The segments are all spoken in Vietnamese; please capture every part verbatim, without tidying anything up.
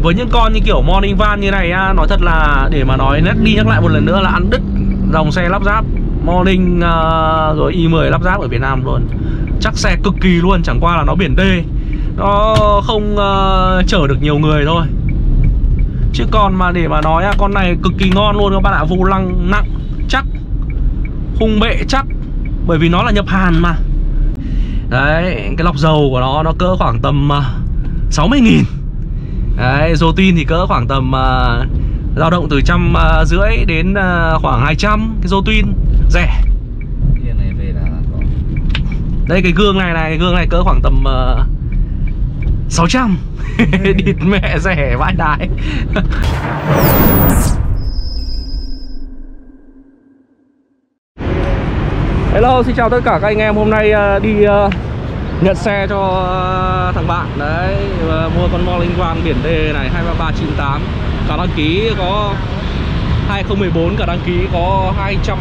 với những con như kiểu morning van như này á, nói thật là để mà nói nhắc đi nhắc lại một lần nữa là ăn đứt dòng xe lắp ráp Morning uh, rồi i mười lắp ráp ở Việt Nam luôn. Chắc xe cực kỳ luôn, chẳng qua là nó biển D, nó không uh, chở được nhiều người thôi. Chứ còn mà để mà nói á, con này cực kỳ ngon luôn các bạn ạ. Vô lăng nặng, chắc, khung bệ chắc, bởi vì nó là nhập Hàn mà. Đấy, cái lọc dầu của nó nó cỡ khoảng tầm uh, sáu mươi nghìn. Đấy, dầu tin thì cỡ khoảng tầm uh, dao động từ trăm uh, rưỡi đến uh, khoảng hai trăm. Cái dầu tin rẻ. Này về là đây cái gương này này, cái gương này cỡ khoảng tầm uh, sáu trăm. Địt mẹ rẻ vãi đái. Hello, xin chào tất cả các anh em. Hôm nay uh, đi uh, nhận xe cho uh, thằng bạn. Đấy, uh, mua con Morning Van biển D này hai ba ba chín tám. Cả đăng ký có hai không một bốn, cả đăng ký có hai trăm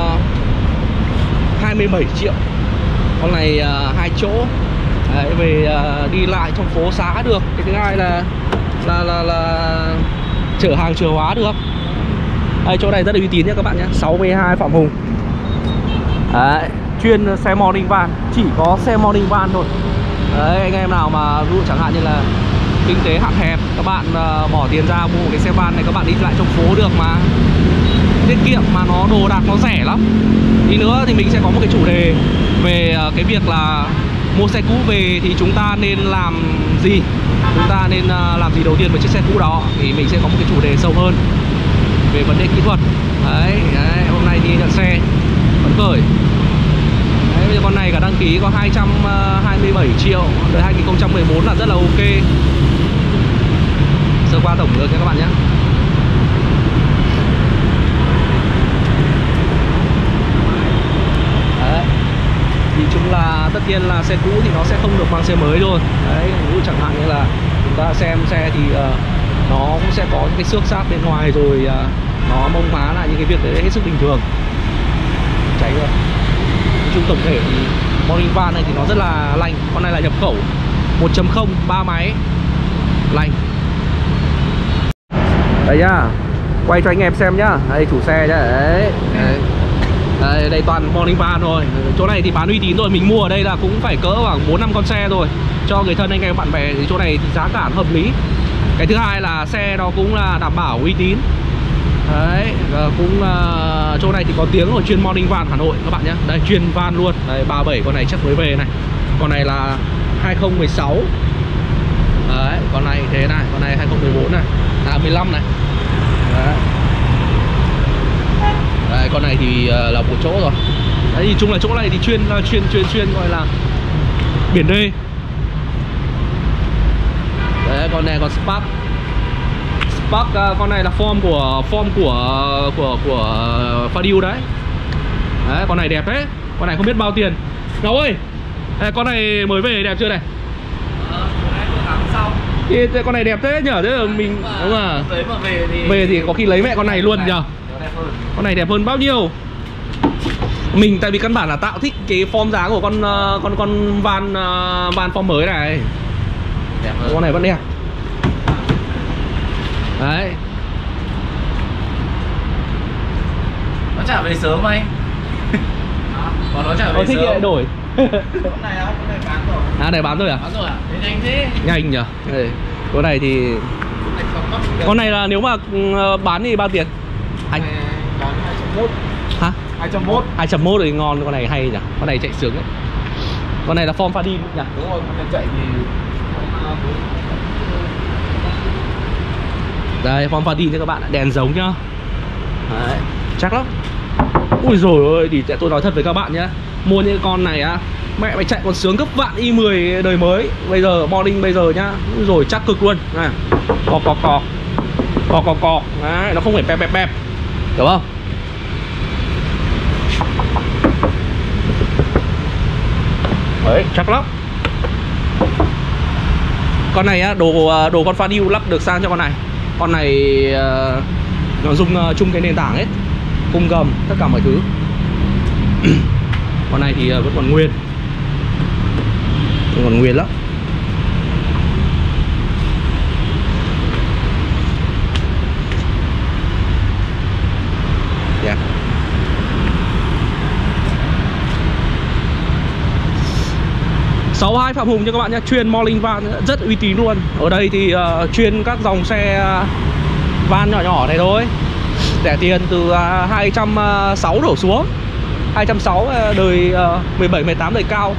hai mươi bảy triệu. Con này uh, hai chỗ. Đấy, về uh, đi lại trong phố xá được. Cái thứ hai là là là, là chở hàng chở hóa được. Đây, chỗ này rất là uy tín nhé các bạn nhé. sáu mươi hai Phạm Hùng. Đấy, chuyên xe morning van, chỉ có xe morning van thôi. Đấy, anh em nào mà ví dụ chẳng hạn như là kinh tế hạn hẹp, các bạn uh, bỏ tiền ra mua một cái xe van này, các bạn đi lại trong phố được mà, tiết kiệm mà nó đồ đạc nó rẻ lắm. Tí nữa thì mình sẽ có một cái chủ đề về uh, cái việc là mua xe cũ về thì chúng ta nên làm gì, chúng ta nên uh, làm gì đầu tiên với chiếc xe cũ đó, thì mình sẽ có một cái chủ đề sâu hơn về vấn đề kỹ thuật. Đấy, đấy, hôm nay đi nhận xe vẫn khởi. Đấy, bây giờ con này cả đăng ký có hai trăm hai mươi bảy triệu, đời hai nghìn không trăm mười bốn là rất là ok. Sơ qua tổng được nha các bạn nhé. Đấy, thì chung là tất nhiên là xe cũ thì nó sẽ không được mang xe mới thôi. Đấy, ví dụ chẳng hạn như là chúng ta xem xe thì uh, nó cũng sẽ có những cái xước sát bên ngoài rồi uh, nó mông má lại những cái việc đấy hết sức bình thường. Cháy rồi. Chung tổng thể thì Morning Van này thì nó rất là lành. Con này là nhập khẩu một chấm không, ba máy, lành. Đây nhá, quay cho anh em xem nhá. Đây chủ xe nhá. Đấy, đấy. Đây, đây toàn Morning Van thôi. Chỗ này thì bán uy tín rồi. Mình mua ở đây là cũng phải cỡ khoảng bốn năm con xe rồi. Cho người thân anh em bạn bè thì chỗ này thì giá cả hợp lý. Cái thứ hai là xe nó cũng là đảm bảo uy tín. Đấy, cũng uh, chỗ này thì có tiếng rồi, chuyên Morning Van Hà Nội các bạn nhé. Đây, chuyên van luôn. Đây, ba mươi bảy con này chắc mới về này. Con này là hai không một sáu. Đấy, con này thế này, con này hai không một bốn này. À, mười lăm này. Đấy. Đây, con này thì uh, là một chỗ rồi. Đấy, thì chung là chỗ này thì chuyên uh, chuyên chuyên chuyên gọi là biển D. Đấy, con này còn Spark. Spark uh, con này là form của form của của của Fadil đấy. Đấy, con này đẹp đấy. Con này không biết bao tiền. Ngọc ơi, đây, con này mới về đẹp chưa này? Ờ, sau. Thì con này đẹp thế nhở, thế là mình đúng à? Lấy mà về thì về thì có khi lấy mẹ con này luôn nhở. Con này đẹp hơn bao nhiêu? Mình tại vì căn bản là tạo thích cái form dáng của con con con van uh, van form mới này. Đẹp hơn. Con này vẫn đẹp. Đấy. Nó trả về sớm anh. Còn nó trả về Có thích sớm. lại đổi. Con này không, con này bán rồi. À, này bán rồi à? Bán rồi à? Thế nhanh thế. Nhanh nhở. Đây. Con này thì con này là nếu mà bán thì bao tiền? Anh bán hai trăm mốt. Hả? hai trăm mốt. hai trăm mốt thì ngon, con này hay nhỉ. Con này chạy sướng đấy. Con này là form Fadil nhỉ? Đúng rồi, con này chạy thì đây, form Fadil cho các bạn ạ, đèn giống nhá. Đấy, chắc lắm. Ui dồi ơi, thì tôi nói thật với các bạn nhá, mua những con này á, mẹ mày chạy còn sướng gấp vạn i mười đời mới. Bây giờ morning bây giờ nhá, rồi chắc cực luôn. Này, cò cò cò cò cò cò. Đấy, nó không phải pep pep pep, hiểu không? Đấy, chắc lắm. Con này á, đồ đồ con Fadil lắp được sang cho con này. Con này uh, nó dùng uh, chung cái nền tảng hết, khung gầm, tất cả mọi thứ. Con này thì uh, vẫn còn nguyên, vẫn còn nguyên lắm. sáu hai Phạm Hùng cho các bạn nhé, chuyên morning van rất uy tín luôn. Ở đây thì uh, chuyên các dòng xe uh, van nhỏ nhỏ này thôi. Rẻ tiền từ uh, hai trăm sáu đổ xuống. hai trăm sáu uh, đời uh, mười bảy mười tám đời cao.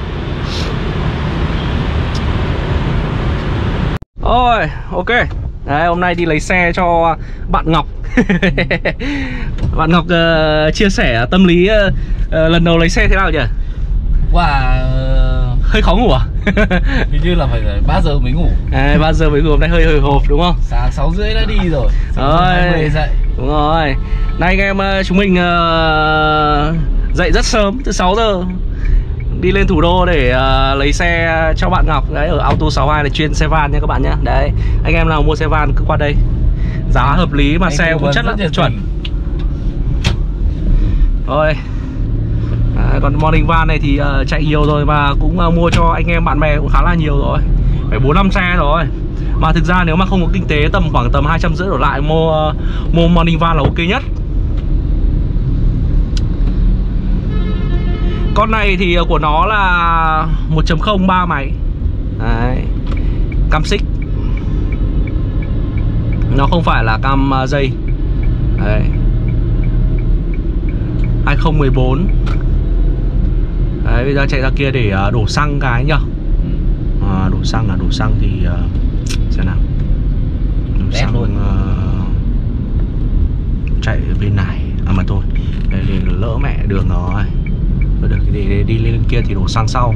Rồi, ok. Đấy, hôm nay đi lấy xe cho bạn Ngọc. Bạn Ngọc uh, chia sẻ tâm lý uh, uh, lần đầu lấy xe thế nào nhỉ? Wow, hơi khó ngủ à? hình như là phải ba giờ mới ngủ. À, ba giờ mới ngủ, hôm nay hơi hồi hộp đúng không? Sáng sáu rưỡi đã đi rồi. Rồi, dậy. Đúng rồi. Nay anh em chúng mình uh, dậy rất sớm, từ sáu giờ đi lên thủ đô để uh, lấy xe cho bạn Ngọc. Đấy, ở Auto sáu hai là chuyên xe van nha các bạn nhé. Đấy, anh em nào mua xe van cứ qua đây. Giá hợp lý mà anh xe cũng chất là chuẩn. Rồi. À, còn morning van này thì uh, chạy nhiều rồi và cũng uh, mua cho anh em bạn bè cũng khá là nhiều rồi. Phải bốn năm xe rồi. Mà thực ra nếu mà không có kinh tế tầm khoảng tầm hai trăm rưỡi đổ lại mua uh, mua morning van là ok nhất. Con này thì của nó là một chấm không ba máy. Đấy. Cam xích. Nó không phải là cam uh, dây. Đấy. hai không một bốn. Đấy, bây giờ chạy ra kia để uh, đổ xăng cái nhá. À, đổ xăng là đổ xăng thì uh, xem nào. Đổ Đẹp xăng luôn. Uh, chạy ở bên này. À mà thôi, đây lỡ mẹ đường rồi. Rồi được, để, để đi lên kia thì đổ xăng sau.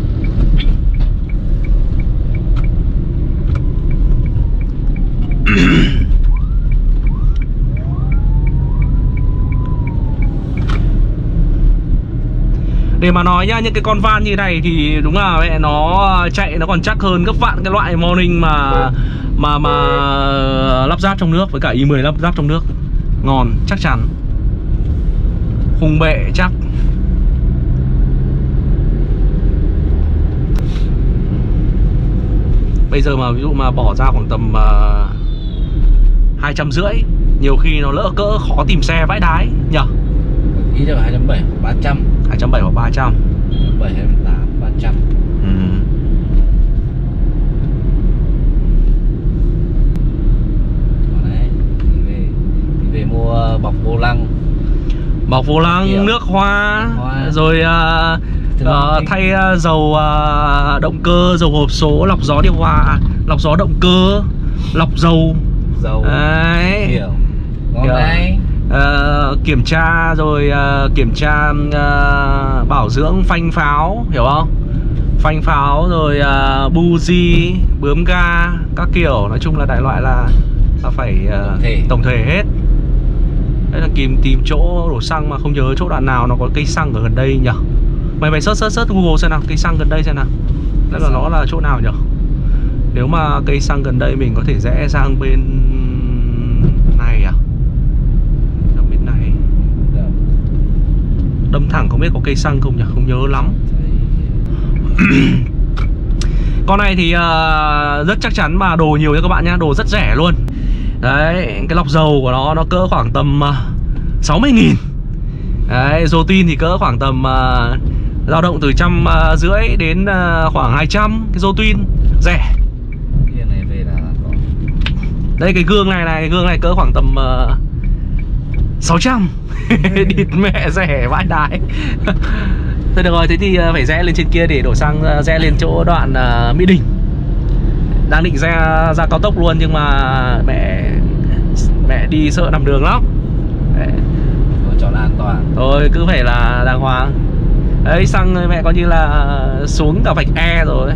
Để mà nói nhá, những cái con van như này thì đúng là mẹ nó chạy nó còn chắc hơn gấp vạn cái loại morning mà mà mà lắp ráp trong nước với cả i mười lắp ráp trong nước. Ngon, chắc chắn. Khung bệ chắc. Bây giờ mà ví dụ mà bỏ ra khoảng tầm uh, hai trăm rưỡi, nhiều khi nó lỡ cỡ khó tìm xe vãi đái nhỉ? Ý là hai trăm bảy hoặc ba trăm. hai trăm bảy hoặc ba trăm. hai trăm bảy, hai trăm tám, ba trăm. Ừ. Đấy, thì về, thì về mua bọc vô lăng. Bọc vô lăng, Kiểu. nước hoa, hoa. Rồi uh, uh, thay uh, dầu uh, động cơ, dầu hộp số, lọc gió điều hòa, lọc gió động cơ, lọc dầu. Dầu. Đấy. Kiểu. Ngon Kiểu. đấy. Uh, kiểm tra rồi uh, kiểm tra uh, bảo dưỡng phanh pháo, hiểu không? Phanh pháo rồi uh, buji, bướm ga, các kiểu. Nói chung là đại loại là, là phải uh, tổng thể. tổng thể hết. Đấy là tìm tìm chỗ đổ xăng mà không nhớ chỗ đoạn nào nó có cây xăng ở gần đây nhỉ? Mày mày search search search Google xem nào, cây xăng gần đây xem nào. Đấy là nó là chỗ nào nhỉ? Nếu mà cây xăng gần đây mình có thể rẽ sang bên này à? Sang bên này. Đâm thẳng không biết có cây xăng không nhỉ? Không nhớ lắm. Con này thì uh, rất chắc chắn mà đồ nhiều nha các bạn nhá, đồ rất rẻ luôn. Đấy, cái lọc dầu của nó nó cỡ khoảng tầm uh, sáu mươi nghìn. Đấy, dầu tin thì cỡ khoảng tầm uh, dao động từ trăm uh, rưỡi đến uh, khoảng hai trăm. Cái dầu tin rẻ. Này về là có. Đây cái gương này này, cái gương này cỡ khoảng tầm uh, sáu trăm. Địt mẹ rẻ vãi đái. Thôi được rồi, thế thì uh, phải rẽ lên trên kia để đổ xăng, uh, rẽ lên chỗ đoạn uh, Mỹ Đình. Đang định ra ra cao tốc luôn nhưng mà mẹ mẹ đi sợ nằm đường lắm. Đấy. Thôi chọn an toàn. Thôi cứ phải là đàng hoàng. Đấy, xăng mẹ coi như là xuống cả vạch E rồi.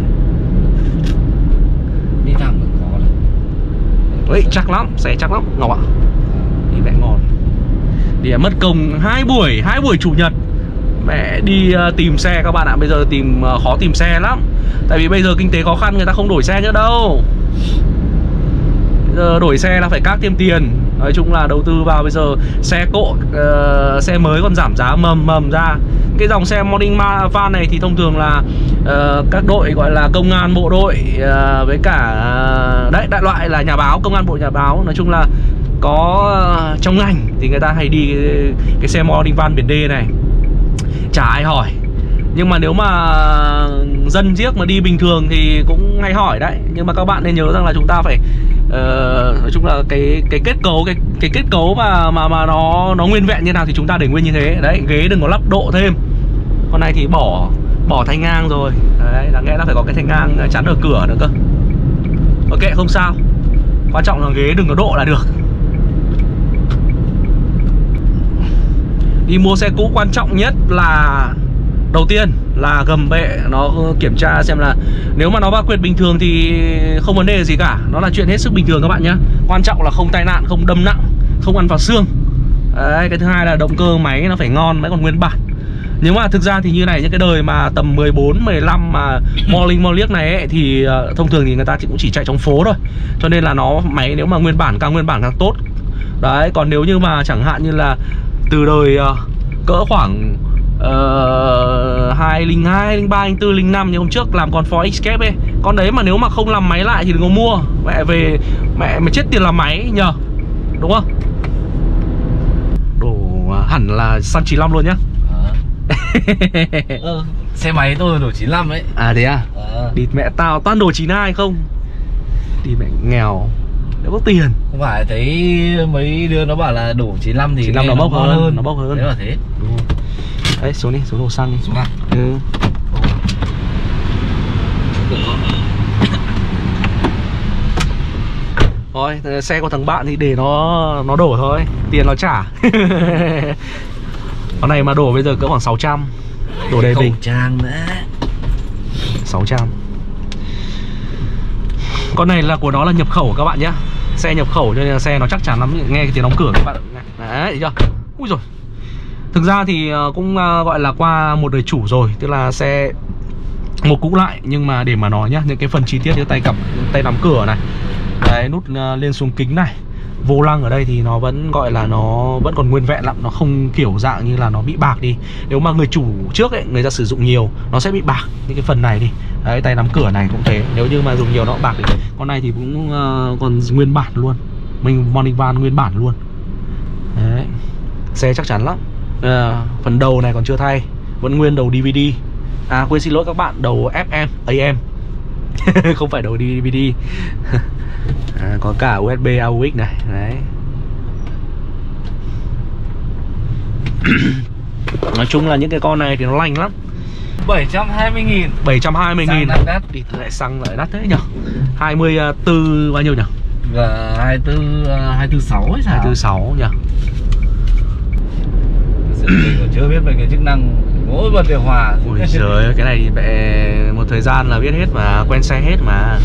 Đi thẳng được khó lắm. Đấy, chắc lắm, xe chắc lắm, Ngọc ạ. Đi mẹ ngon. Đi mất công hai buổi, hai buổi chủ nhật mẹ đi uh, tìm xe các bạn ạ. Bây giờ tìm uh, khó tìm xe lắm. Tại vì bây giờ kinh tế khó khăn, người ta không đổi xe nữa đâu. Bây giờ đổi xe là phải các thêm tiền. Nói chung là đầu tư vào bây giờ xe cộ, uh, xe mới còn giảm giá mầm mầm ra. Cái dòng xe morning van này thì thông thường là uh, các đội gọi là công an bộ đội, uh, với cả uh, đấy, đại loại là nhà báo, công an bộ nhà báo. Nói chung là có uh, trong ngành thì người ta hay đi cái, cái xe morning van biển D này. Chả ai hỏi. Nhưng mà nếu mà dân giếc mà đi bình thường thì cũng hay hỏi đấy. Nhưng mà các bạn nên nhớ rằng là chúng ta phải uh, nói chung là cái cái kết cấu cái cái kết cấu mà mà mà nó nó nguyên vẹn như nào thì chúng ta để nguyên như thế. Đấy, ghế đừng có lắp độ thêm. Con này thì bỏ bỏ thanh ngang rồi. Đấy, đáng lẽ là phải có cái thanh ngang chắn ở cửa nữa cơ. Ok, không sao. Quan trọng là ghế đừng có độ là được. Đi mua xe cũ quan trọng nhất là đầu tiên là gầm bệ nó kiểm tra xem là nếu mà nó va quyệt bình thường thì không vấn đề gì cả, nó là chuyện hết sức bình thường các bạn nhé. Quan trọng là không tai nạn, không đâm nặng, không ăn vào xương. Đấy, cái thứ hai là động cơ máy nó phải ngon, máy còn nguyên bản. Nhưng mà thực ra thì như này, những cái đời mà tầm mười bốn, mười lăm mà Morning Moliếc này ấy, thì uh, thông thường thì người ta cũng chỉ chạy trong phố thôi. Cho nên là nó máy nếu mà nguyên bản càng nguyên bản càng tốt. Đấy, còn nếu như mà chẳng hạn như là từ đời uh, cỡ khoảng uh, hai không hai, hai không ba, hai không bốn, hai không năm như hôm trước làm con Ford Escape ấy. Con đấy mà nếu mà không làm máy lại thì đừng có mua. Mẹ về mẹ mày chết tiền làm máy nhờ. Đúng không? Đồ uh, hẳn là xăng chín lăm luôn nhá. ờ, xe máy tôi đồ chín lăm ấy. À thế à? Ờ. Địt mẹ tao toàn đồ chín hai không. Thì mẹ nghèo, nếu có tiền. Không phải thấy mấy đứa nó bảo là đủ chín lăm thì chín lăm nó bốc hơn, hơn, nó bốc hơn. Thế là thế. Đúng. Đấy, xuống đi, xuống đổ xăng đi. Xuống à? Ừ. Thôi, xe của thằng bạn thì để nó nó đổ thôi, tiền nó trả. Con này mà đổ bây giờ cỡ khoảng sáu trăm. Đổ đầy bình. Khẩu trang nữa. sáu trăm. Con này là của nó là nhập khẩu các bạn nhé. Xe nhập khẩu cho nên là xe nó chắc chắn lắm. Nghe cái tiếng đóng cửa các bạn. Đấy, thấy chưa? Ui rồi. Thực ra thì cũng gọi là qua một đời chủ rồi. Tức là xe một cũ lại. Nhưng mà để mà nói nhá, những cái phần chi tiết như tay cặp, tay nắm cửa này, đấy, nút lên xuống kính này, vô lăng ở đây thì nó vẫn gọi là nó vẫn còn nguyên vẹn lắm. Nó không kiểu dạng như là nó bị bạc đi. Nếu mà người chủ trước ấy, người ta sử dụng nhiều, nó sẽ bị bạc những cái phần này đi. Đấy, tay nắm cửa này cũng thế. Nếu như mà dùng nhiều nó cũng bạc đi. Con này thì cũng uh, còn nguyên bản luôn. Mình Morning Van nguyên bản luôn. Đấy, xe chắc chắn lắm. uh, Phần đầu này còn chưa thay, vẫn nguyên đầu đê vê đê. À quên xin lỗi các bạn, đầu ép em, a em. Không phải đầu đê vê đê. À, có cả u ét bê a u ích này. Đấy. Nói chung là những cái con này thì nó lành lắm. Bảy trăm hai mươi nghìn. Bảy trăm hai mươi nghìn. Xăng đắt. Đi lại xăng lại đắt thế nhỉ. Hai mươi tư bao nhiêu nhỉ? Và hai mươi tư, hai mươi tư sáu hay sao? hai mươi tư sáu nhỉ. Mình còn chưa biết về cái chức năng mỗi bật điều hòa. Ui giời, cái này thì mẹ một thời gian là biết hết mà, quen xe hết mà.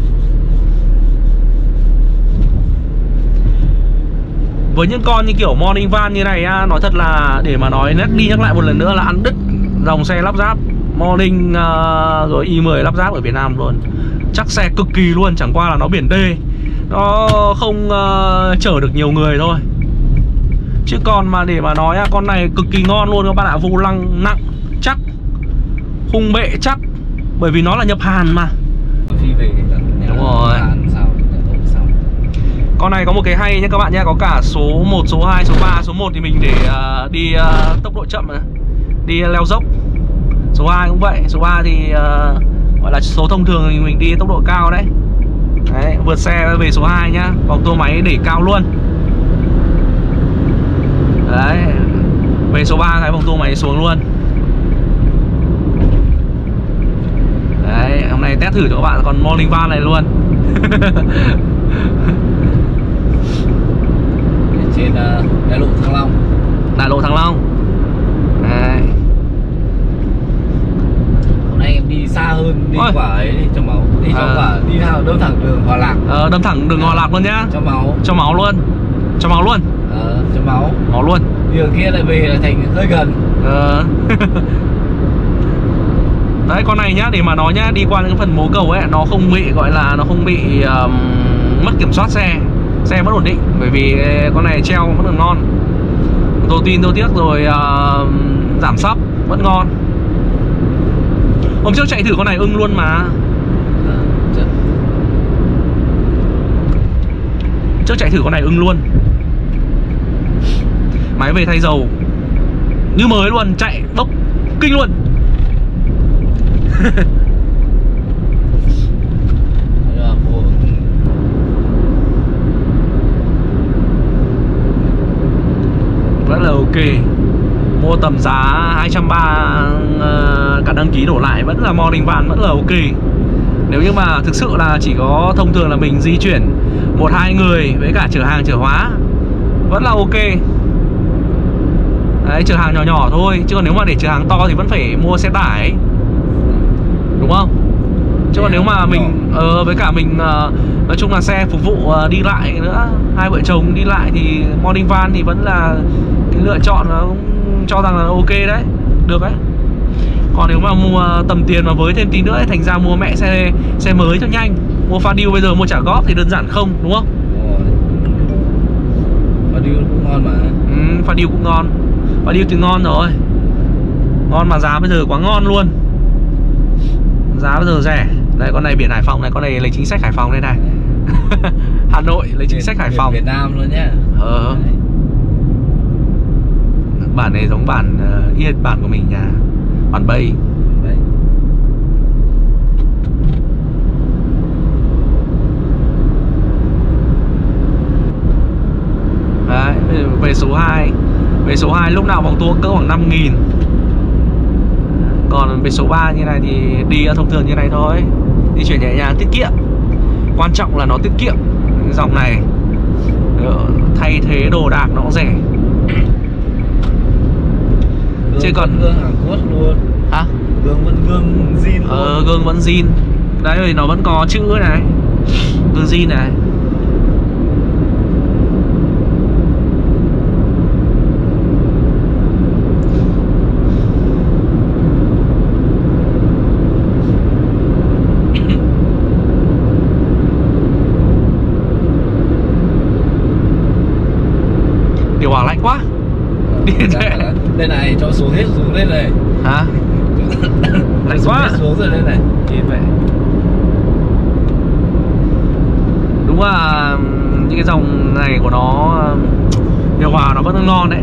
Với những con như kiểu Morning Van như này á, nói thật là để mà nói nhắc đi nhắc lại một lần nữa là ăn đứt dòng xe lắp ráp Morning uh, rồi i mười lắp ráp ở Việt Nam luôn. Chắc xe cực kỳ luôn, chẳng qua là nó biển đê, nó không uh, chở được nhiều người thôi. Chứ còn mà để mà nói á, con này cực kỳ ngon luôn các bạn ạ. Vô lăng nặng, chắc, khung bệ chắc, bởi vì nó là nhập Hàn mà. Phi về đúng rồi. Con này có một cái hay nhé các bạn nhé. Có cả số một, số hai, số ba. Số một thì mình để uh, đi uh, tốc độ chậm này, đi leo dốc. Số hai cũng vậy. Số ba thì uh, gọi là số thông thường thì mình đi tốc độ cao đấy. Đấy, vượt xe về số hai nhá. Vòng tua máy để cao luôn. Đấy, về số ba cái vòng tua máy xuống luôn. Đấy, hôm nay test thử cho các bạn con Morning Van này luôn. Trên uh, đại lộ Thăng Long. Đại lộ Thăng Long. Đấy. Hôm nay em đi xa hơn, đi Ôi. quả ấy, đi cho máu. Đi cho À. quả, đi thẳng, đâm thẳng đường Hòa Lạc. Ờ, đâm thẳng đường Hòa Lạc luôn nhá. Cho máu. Cho máu luôn. Cho máu luôn. Ờ, cho máu. Máu luôn. Đường kia lại về là thành hơi gần. Ờ. Đấy, con này nhá, để mà nói nhá, đi qua những phần mố cầu ấy, nó không bị gọi là nó không bị um, mất kiểm soát xe. Xe vẫn ổn định, bởi vì con này treo vẫn còn ngon. Tô tin tô tiếc rồi uh, giảm sóc vẫn ngon. Hôm trước chạy thử con này ưng luôn mà. À, Trước chạy thử con này ưng luôn. Máy về thay dầu như mới luôn, chạy bốc kinh luôn. Rất là ok. Mua tầm giá hai trăm ba mươi, cả đăng ký đổ lại vẫn là morning van, vẫn là ok. Nếu như mà thực sự là chỉ có thông thường là mình di chuyển một hai người với cả chở hàng chở hóa vẫn là ok. Đấy, chở hàng nhỏ nhỏ thôi. Chứ còn nếu mà để chở hàng to thì vẫn phải mua xe tải, đúng không? Chứ còn nếu mà mình ờ, với cả mình uh, nói chung là xe phục vụ uh, đi lại nữa, hai vợ chồng đi lại thì morning van thì vẫn là cái lựa chọn, nó cũng cho rằng là ok đấy, được đấy. Còn nếu mà mua tầm tiền mà với thêm tí nữa ấy, thành ra mua mẹ xe xe mới cho nhanh. Mua Fadil bây giờ mua trả góp thì đơn giản không, đúng không? Fadil cũng ngon mà. Ừ, Fadil cũng ngon. Fadil thì ngon rồi. Ngon mà giá bây giờ quá ngon luôn. Giá bây giờ rẻ. Đây, con này biển Hải Phòng này, con này lấy chính sách Hải Phòng đây này. Hà Nội lấy chính sách Hải Phòng. Việt Nam luôn nhá. Ờ. Bản này giống bản uh, Yên, bản của mình nhà. Bản Bay. Đấy. Đấy, về số hai. Về số hai lúc nào vòng tua cỡ khoảng năm nghìn. Còn về số ba như này thì đi thông thường như này thôi. Di chuyển nhẹ nhàng, tiết kiệm. Quan trọng là nó tiết kiệm. Cái dòng này thay thế đồ đạc nó cũng rẻ. Chứ còn gương Hàn Quốc luôn. Hả? Gương vẫn gương zin luôn. Ờ, gương vẫn zin. Đấy, thì nó vẫn có chữ này. Gương zin này. Điều hòa lạnh quá. Đi đây, đây này, cho xuống hết xuống lên này. Hả? Lạnh quá. Xuống rồi đây này. Nhìn vậy. Đúng là những cái dòng này của nó điều hòa nó vẫn ngon đấy.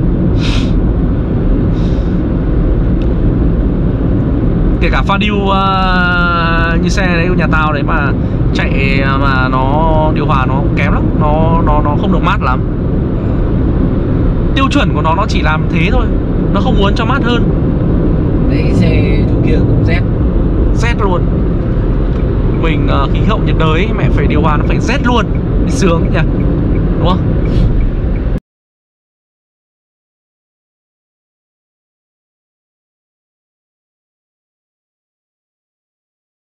Kể cả Fadil uh, như xe đấy của nhà tao đấy mà chạy mà nó điều hòa nó kém lắm, nó nó nó không được mát lắm. Tiêu chuẩn của nó nó chỉ làm thế thôi, nó không muốn cho mát hơn. Đấy, cái xe chỗ kia cũng rét. Rét luôn. Mình uh, khí hậu nhiệt đới mẹ phải điều hòa nó phải rét luôn, sướng nhỉ, đúng không?